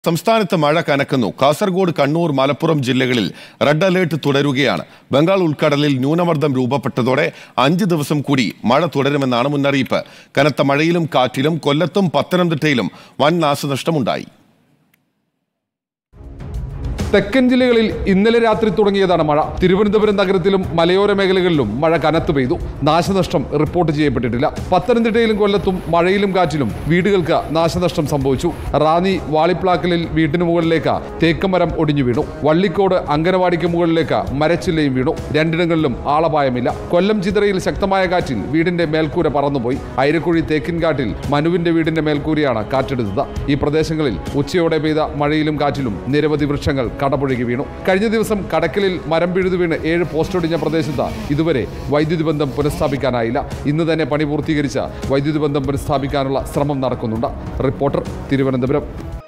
സംസ്ഥാനത്ത് മഴ കനക്കുന്നു. കാസർഗോഡ്, കണ്ണൂർ, മലപ്പുറം ജില്ലകളിൽ റെഡ് അലേർട്ട് തുടരുകയാണ്. ബംഗാൾ ഉൾക്കടലിൽ ന്യൂനമർദ്ദം രൂപപ്പെട്ടതോടെ 5 ദിവസം കൂടി മഴ തുടരുമെന്നാണ് മുന്നറിയിപ്പ്. കനത്ത മഴയിലും കാറ്റിലും കൊല്ലത്തും പത്തനംതിട്ടയിലും വൻ നാശനഷ്ടമുണ്ടായി. തെക്കൻ ജില്ലകളിൽ ഇന്നലെ രാത്രി തുടങ്ങിയതാണ് മഴ. തിരുവനന്തപുരം നഗരത്തിലും മലയോര മേഖലകളിലും മഴ കനത്തു പെയ്തു. നാശനഷ്ടം റിപ്പോർട്ട് ചെയ്യപ്പെട്ടിട്ടില്ല. പത്തനംതിട്ടയിലും കൊല്ലത്തും മഴയിലും കാറ്റിലും വീടുകൾക്ക് നാശനഷ്ടം സംഭവിച്ചു. റാന്നി വാളിപ്ലാക്കലിൽ വീട്ടിന് മുകളിലേക്ക് തേക്കമരം ഒടിഞ്ഞു വീണു. വള്ളിക്കോട് അങ്കനവാടിക്ക് മുകളിലേക്ക് മരച്ചില്ലയും വീണു. രണ്ടിടങ്ങളിലും ആളപായമില്ല. കൊല്ലം ചിതറയിൽ ശക്തമായ കാറ്റിൽ വീടിന്റെ മേൽക്കൂര പറന്നുപോയി. ഐരക്കുഴി തേക്കിൻകാട്ടിൽ മനുവിന്റെ വീടിന്റെ മേൽക്കൂരയാണ് കാറ്റെടുത്തത്. ഈ പ്രദേശങ്ങളിൽ ഉച്ചയോടെ പെയ്ത മഴയിലും കാറ്റിലും നിരവധി വൃക്ഷങ്ങൾ കടപുഴകി വീണു. കഴിഞ്ഞ ദിവസം കടക്കലിൽ മരം പിഴുതു വീണ് 7 പോസ്റ്റൊടിഞ്ഞ പ്രദേശത്ത് ഇതുവരെ വൈദ്യുതി ബന്ധം പുനഃസ്ഥാപിക്കാനായില്ല. ഇന്ന് തന്നെ പണി പൂർത്തീകരിച്ച് വൈദ്യുതി ബന്ധം പുനഃസ്ഥാപിക്കാനുള്ള ശ്രമം നടക്കുന്നുണ്ട്. റിപ്പോർട്ടർ, തിരുവനന്തപുരം.